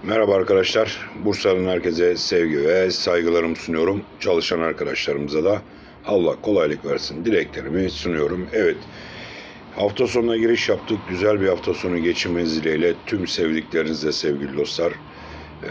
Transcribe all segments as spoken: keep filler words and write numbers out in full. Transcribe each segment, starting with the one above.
Merhaba arkadaşlar. Bursa'nın herkese sevgi ve saygılarımı sunuyorum. Çalışan arkadaşlarımıza da Allah kolaylık versin dileklerimi sunuyorum. Evet, hafta sonuna giriş yaptık. Güzel bir hafta sonu geçirmeniz dileğiyle tüm sevdiklerinizle sevgili dostlar. Ee,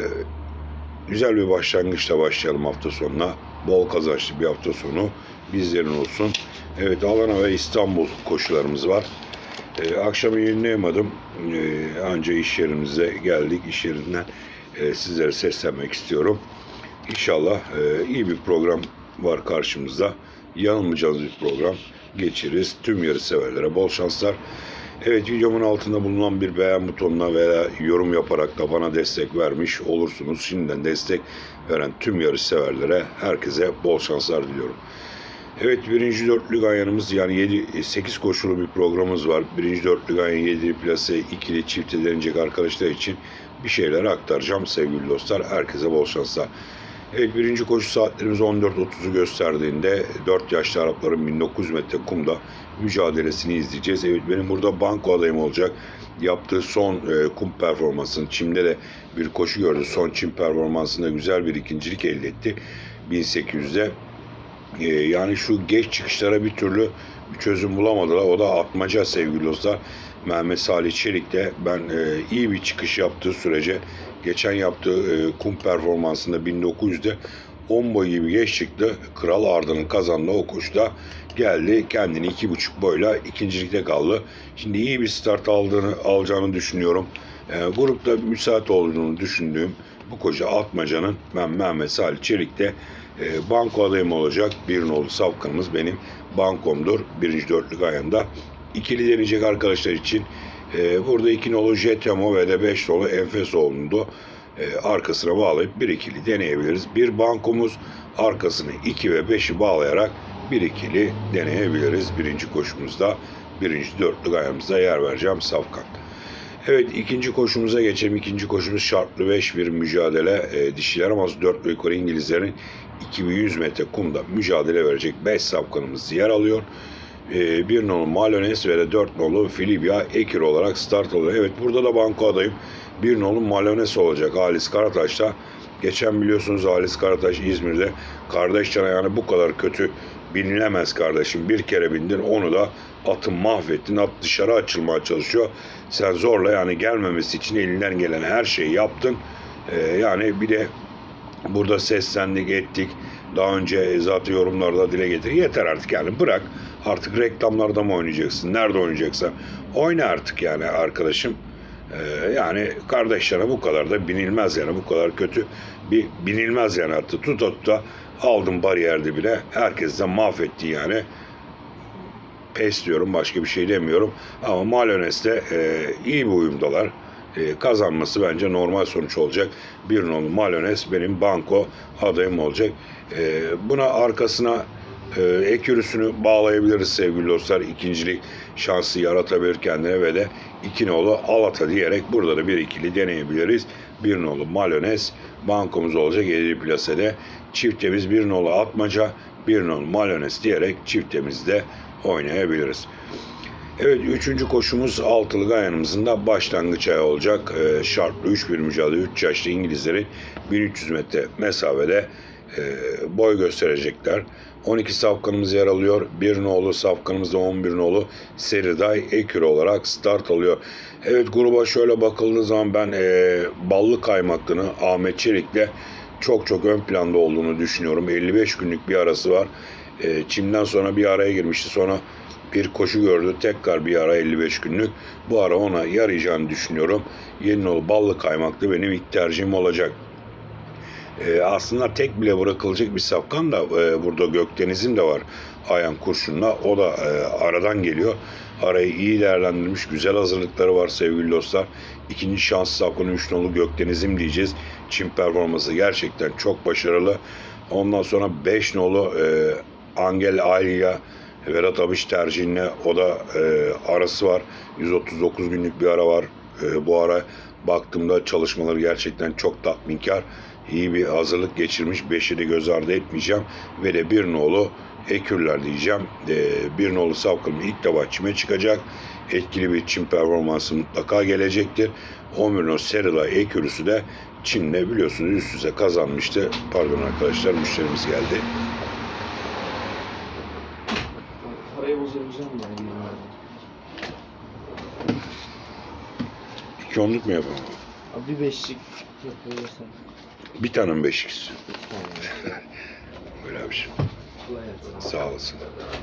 güzel bir başlangıçla başlayalım hafta sonuna. Bol kazançlı bir hafta sonu bizlerin olsun. Evet, Adana ve İstanbul koşularımız var. Ee, akşam yayınlayamadım. Ee, anca iş yerimize geldik. İş yerinden e, sizlere seslenmek istiyorum. İnşallah e, iyi bir program var karşımızda. Yanılmayacağınız bir program geçiririz. Tüm yarış severlere bol şanslar. Evet, videomun altında bulunan bir beğen butonuna veya yorum yaparak da bana destek vermiş olursunuz. Şimdiden destek veren tüm yarış severlere herkese bol şanslar diliyorum. Evet, birinci dörtlü ganyanımız, yani yedi sekiz koşulu bir programımız var. Birinci dörtlü ganyan yedi plase ikili çifte deneyecek arkadaşlar için bir şeyler aktaracağım sevgili dostlar. Herkese bol şanslar. Evet, birinci koşu saatlerimiz on dört otuzu gösterdiğinde dört yaşlı Arapların bin dokuz yüz metre kumda mücadelesini izleyeceğiz. Evet, benim burada banko adayım olacak. Yaptığı son e, kum performansını, çimde de bir koşu gördü. Son çim performansında güzel bir ikincilik elde etti. bin sekiz yüzde. Ee, yani şu geç çıkışlara bir türlü bir çözüm bulamadılar. O da atmaca sevgili dostlar. Mehmet Salih Çelik de ben e, iyi bir çıkış yaptığı sürece geçen yaptığı e, kum performansında bin dokuz yüzde on boy gibi geç çıktı. Kral Arda'nın kazandığı o koşuda geldi. Kendini iki buçuk boyla ikincilikte kaldı. Şimdi iyi bir start aldığını alacağını düşünüyorum. E, grupta müsait olduğunu düşündüğüm bu koşu atmacanın ben Mehmet Salih Çelik'te e, banko adayım olacak. Bir nolu safkanımız benim bankomdur. Birinci dörtlük ayında. İkili deneyecek arkadaşlar için e, burada iki nolu Jetemo ve de beş nolu Enfesoğlu'nu e, arkasına bağlayıp bir ikili deneyebiliriz. Bir bankomuz, arkasını iki ve beşi bağlayarak bir ikili deneyebiliriz. Birinci koşumuzda, birinci dörtlük ayağımızda yer vereceğim safkan. Evet, ikinci koşumuza geçelim. İkinci koşumuz şartlı beş bir mücadele. E, dişiler ama dört ve yukarı İngilizlerin iki bin yüz metre kumda mücadele verecek beş safkanımız yer alıyor. E, bir nolu Malones ve de dört nolu Filibia Ekir olarak start alıyor. Evet, burada da banko adayım. bir nolu Malones olacak Halis Karataş'ta. Geçen biliyorsunuz Halis Karataş İzmir'de kardeş yani bu kadar kötü binilemez kardeşim. Bir kere bindin, onu da atı mahvettin. At dışarı açılmaya çalışıyor. Sen zorla, yani gelmemesi için elinden gelen her şeyi yaptın. Ee, yani bir de burada seslendik ettik. Daha önce zaten yorumlarda dile getir. Yeter artık, yani bırak. Artık reklamlarda mı oynayacaksın? Nerede oynayacaksan oyna artık yani arkadaşım. Ee, yani kardeşlerine bu kadar da binilmez, yani bu kadar kötü bir binilmez yani artık. Tut tut da aldım bariyerde bile. Herkes de mahvetti yani. Pes diyorum, başka bir şey demiyorum. Ama Malones'te e, iyi bir uyumdalar. E, kazanması bence normal sonuç olacak. Bir nolu Malones benim banko adayım olacak. E, buna arkasına e, ekürüsünü bağlayabiliriz sevgili dostlar. İkincilik şansı yaratabilir kendine ve de iki nolu Alata diyerek burada da bir ikili deneyebiliriz. Bir nolu Malones bankomuz olacak yedi plasede. Çiftemiz bir nolu Atmaca, bir nolu Malones diyerek çiftemizde oynayabiliriz. Evet, üçüncü koşumuz altılı ganyanımızın da başlangıç ayağı olacak. E, şartlı üç bir mücadele, üç yaşlı İngilizlerin bin üç yüz metre mesafede e, boy gösterecekler. on iki safkanımız yer alıyor. bir nolu safkanımızda on bir nolu Seriday Ekür olarak start alıyor. Evet, gruba şöyle bakıldığı zaman ben e, ballı kaymaklını Ahmet Çelik'le çok çok ön planda olduğunu düşünüyorum. elli beş günlük bir arası var. E, Çim'den sonra bir araya girmişti. Sonra bir koşu gördü. Tekrar bir ara elli beş günlük. Bu ara ona yarayacağını düşünüyorum. Yeninoğlu ballı kaymaklı benim ilk tercihim olacak. E, aslında tek bile bırakılacak bir safkan da e, burada Gökdeniz'in de var. Ayhan Kurşun'la. O da e, aradan geliyor. Arayı iyi değerlendirmiş. Güzel hazırlıkları var sevgili dostlar. İkinci şans safkanı üç nolu Gökdeniz'im diyeceğiz. Çim performansı gerçekten çok başarılı. Ondan sonra beş nolu e, Angel Aylia Vedat Abiş tercihine, o da e, arası var. yüz otuz dokuz günlük bir ara var. E, bu ara baktığımda çalışmaları gerçekten çok tatminkar. İyi bir hazırlık geçirmiş. beşi de göz ardı etmeyeceğim. Ve de bir nolu Ekürler diyeceğim. E, bir nolu Safkan'ın ilk defa çime çıkacak. etkili bir çim performansı mutlaka gelecektir. Omino Serila ekürüsü de Çin'le biliyorsunuz üst üste kazanmıştı. Pardon arkadaşlar, müşterimiz geldi. Parayı bozabileceğim ben. İki onluk mu yapalım? Abi bir beşlik yapıyorsan. Bir tane mi beşiksiz? Tamam. Öyle bir şey. Kolay gelsin. Sağ olasın.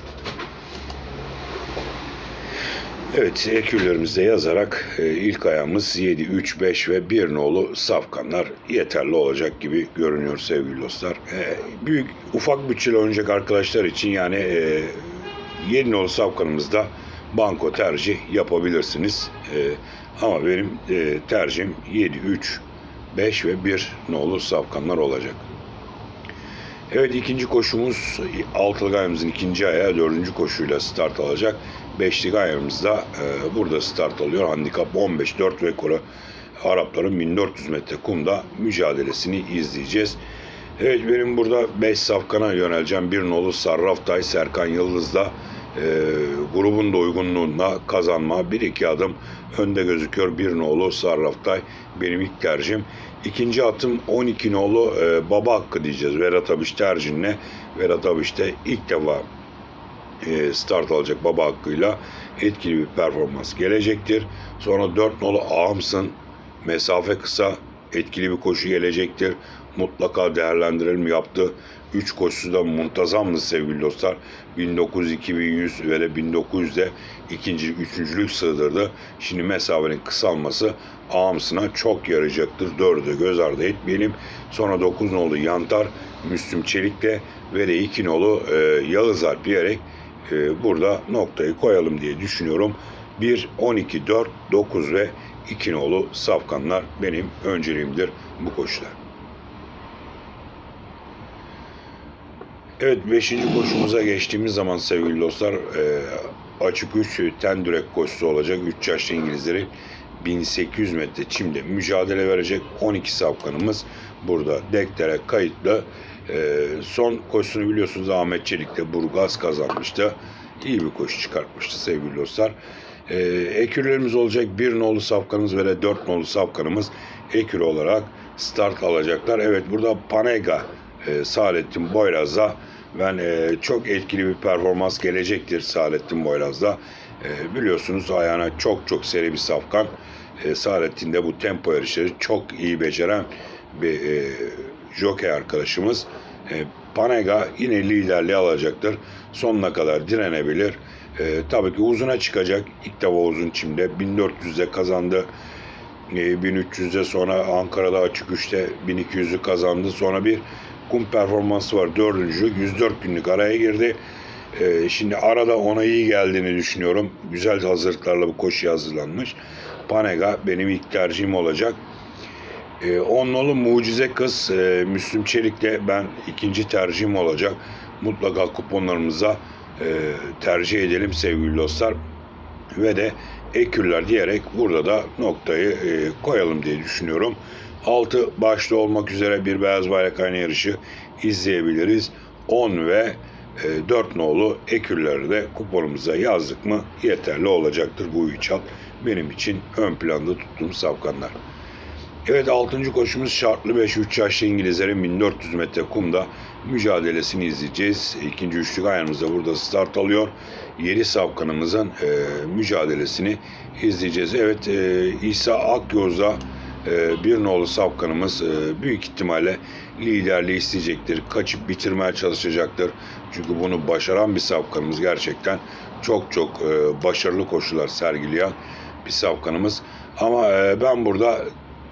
Evet, ekürlerimizde yazarak e, ilk ayağımız yedi, üç, beş ve bir nolu safkanlar yeterli olacak gibi görünüyor sevgili dostlar. E, büyük, ufak bütçeli oynayacak arkadaşlar için yani e, yedi nolu safkanımızda banko tercih yapabilirsiniz. E, ama benim e, tercihim yedi, üç, beş ve bir nolu safkanlar olacak. Evet, ikinci koşumuz altılı ayağımızın ikinci ayağı dördüncü koşuyla start alacak. Beşlik ayağımız da e, burada start alıyor. Handikap on beş dört rekoru Arapların bin dört yüz metre kumda mücadelesini izleyeceğiz. Evet, benim burada beş safkana yöneleceğim. Bir nolu Sarraftay Serkan Yıldız'da e, grubun da uygunluğunda kazanma bir iki adım önde gözüküyor. Bir nolu Sarraftay benim ilk tercihim. İkinci atım on iki nolu e, Baba Hakkı diyeceğiz. Verat Abiş tercihine. Verat Abiş de ilk defa e, start alacak Baba Hakkı'yla etkili bir performans gelecektir. Sonra dört nolu Ağamsın. Mesafe kısa, etkili bir koşu gelecektir. Mutlaka değerlendirelim, yaptı. üç koşusu da muntazamdı sevgili dostlar. bin dokuz yüz, iki bin yüz ve de bin dokuz yüzde ikinci, üçüncülük sığdırdı. Şimdi mesafenin kısalması Ağamsın'a çok yarayacaktır. dördü göz ardı etmeyelim. Sonra dokuz nolu Yantar, Müslüm Çelik'te ve de iki nolu e, Yağız Alp diyerek e, burada noktayı koyalım diye düşünüyorum. bir, on iki, dört, dokuz ve iki nolu safkanlar benim önceliğimdir bu koşuda. Evet, beşinci koşumuza geçtiğimiz zaman sevgili dostlar e, açık üç tendürek koşusu olacak. üç yaşlı İngilizleri bin sekiz yüz metre çimde mücadele verecek. on iki safkanımız burada dektere kayıtlı. E, son koşusunu biliyorsunuz Ahmet Çelik de Burgaz kazanmıştı. İyi bir koşu çıkartmıştı sevgili dostlar. E, ekürlerimiz olacak. bir nolu safkanımız ve de dört nolu safkanımız ekür olarak start alacaklar. Evet, burada Panega e, Saadettin Boyraz'da ben e, çok etkili bir performans gelecektir Saadettin Boyraz'da. E, biliyorsunuz ayağına çok çok seri bir safkan. E, Saadettin de bu tempo yarışları çok iyi beceren bir e, jockey arkadaşımız. E, Panega yine liderliği alacaktır. Sonuna kadar direnebilir. E, tabii ki uzuna çıkacak. İlk defa uzun çimde bin dört yüzde kazandı. E, bin üç yüzde sonra Ankara'da açık üçte bin iki yüzü kazandı. Sonra bir kum performansı var. Dördüncü yüz dört günlük araya girdi. E, şimdi arada ona iyi geldiğini düşünüyorum. Güzel hazırlıklarla bu koşuya hazırlanmış. Panega benim ilk tercihim olacak. E, on nolu Mucize Kız e, Müslüm Çelik de ben ikinci tercihim olacak. Mutlaka kuponlarımıza e, tercih edelim sevgili dostlar. Ve de ekürler diyerek burada da noktayı e, koyalım diye düşünüyorum. altı başta olmak üzere bir beyaz bayrak aynı yarışı izleyebiliriz. on ve e, dört nolu ekürleri de kuponumuza yazdık mı yeterli olacaktır bu üç at. Benim için ön planda tuttuğum safkanlar. Evet, altıncı koşumuz şartlı beş üç yaşlı İngilizlerin bin dört yüz metre kumda mücadelesini izleyeceğiz. İkinci üçlük ayağımızda burada start alıyor. Yedi safkanımızın e, mücadelesini izleyeceğiz. Evet, e, İsa Akyoz'da e, bir nolu safkanımız e, büyük ihtimalle liderliği isteyecektir. Kaçıp bitirmeye çalışacaktır. Çünkü bunu başaran bir safkanımız, gerçekten çok çok e, başarılı koşular sergileyen bir safkanımız. Ama e, ben burada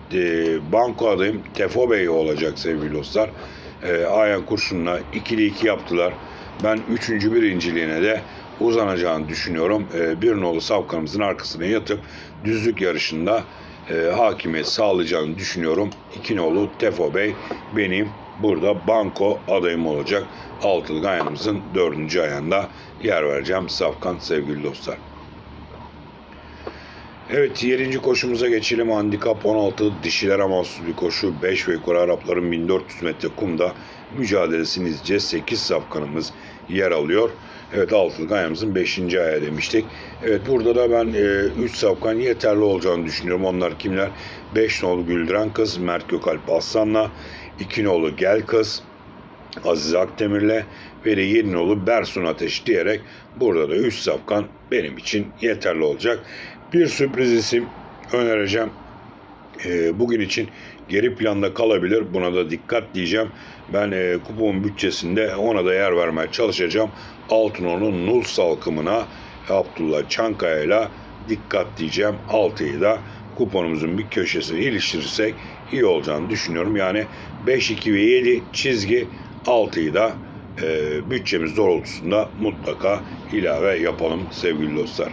E, banko adayım Tefo Bey olacak sevgili dostlar. E, Ayhan Kurşun'la ikili iki yaptılar. Ben üçüncü birinciliğine de uzanacağını düşünüyorum. E, bir nolu safkanımızın arkasına yatıp düzlük yarışında e, hakimiyet sağlayacağını düşünüyorum. iki nolu Tefo Bey benim burada banko adayım olacak. Altılı ayağımızın dördüncü ayağında yer vereceğim safkan sevgili dostlar. Evet, yedinci koşumuza geçelim. Handikap on altı, dişilere mahsus bir koşu. beş ve yukarı Arapların bin dört yüz metre kumda mücadelesini izleyeceğiz. sekiz safkanımız yer alıyor. Evet, altılık ayağımızın beşinci ayağı demiştik. Evet, burada da ben üç e, safkan yeterli olacağını düşünüyorum. Onlar kimler? beş nolu Güldüren Kız, Mert Gökalp Aslan'la, iki nolu Gel Kız, Aziz Akdemir'le ve de yedi nolu Bersun Ateş diyerek burada da üç safkan benim için yeterli olacak. Bir sürpriz isim önereceğim. E, bugün için geri planda kalabilir. Buna da dikkat diyeceğim. Ben e, kupon bütçesinde ona da yer vermeye çalışacağım. Altınor'un Nul Salkımı'na Abdullah Çankaya ile dikkat diyeceğim. altıyı da kuponumuzun bir köşesine iliştirirsek iyi olacağını düşünüyorum. Yani beş, iki ve yedi çizgi, altıyı da e, bütçemiz doğrultusunda mutlaka ilave yapalım sevgili dostlar.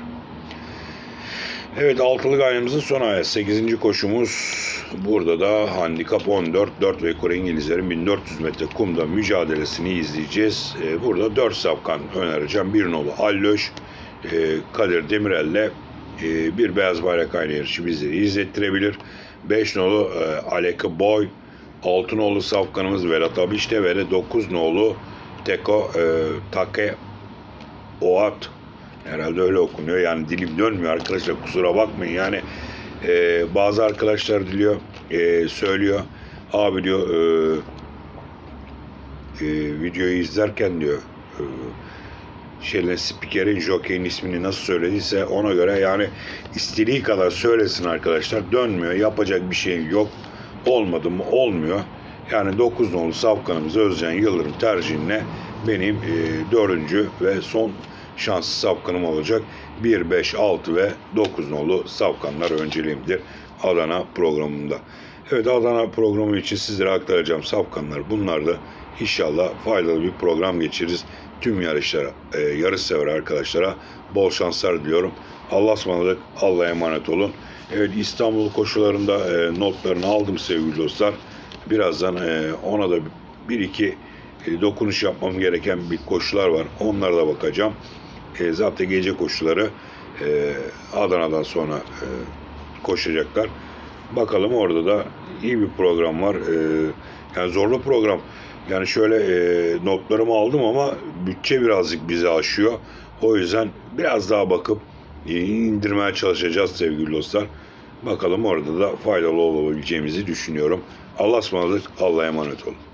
Evet, altılık ayağımızın son ayağı sekizinci koşumuz. Burada da handikap on dört, dört ve yukarı İngilizlerin bin dört yüz metre kumda mücadelesini izleyeceğiz. Ee, burada dört safkan önereceğim. Bir nolu Alloş, e, Kadir Demirel'le e, bir beyaz bayrak aynı yarışı bizleri izlettirebilir. beş nolu e, Aleke Boy, altı nolu safkanımız Velat Abiş'te ve de dokuz nolu Teko e, Take Oat. Herhalde öyle okunuyor. Yani dilim dönmüyor arkadaşlar. Kusura bakmayın. Yani e, bazı arkadaşlar diliyor, e, söylüyor. Abi diyor e, e, videoyu izlerken diyor e, şeyle spikerin, jockey'in ismini nasıl söylediyse ona göre yani istediği kadar söylesin arkadaşlar. Dönmüyor. Yapacak bir şey yok. Olmadı mı? Olmuyor. Yani dokuz nolu safkanımız Özcan Yıldırım tercihine benim e, dördüncü ve son şanslı safkanım olacak. bir, beş, altı ve dokuz nolu safkanlar önceliğimdir Adana programında. Evet, Adana programı için sizlere aktaracağım safkanlar bunlar da inşallah faydalı bir program geçiririz. Tüm yarışlara, e, yarış sever arkadaşlara bol şanslar diliyorum. Allah'a ısmarladık. Allah'a emanet olun. Evet, İstanbul koşularında e, notlarını aldım sevgili dostlar. Birazdan e, ona da bir iki e, dokunuş yapmam gereken bir koşular var. Onlara da bakacağım. E, zaten gece koşuları e, Adana'dan sonra e, koşacaklar. Bakalım, orada da iyi bir program var. E, yani zorlu program. Yani şöyle e, notlarımı aldım ama bütçe birazcık bizi aşıyor. O yüzden biraz daha bakıp e, indirmeye çalışacağız sevgili dostlar. Bakalım, orada da faydalı olabileceğimizi düşünüyorum. Allah'a ısmarladık. Allah'a emanet olun.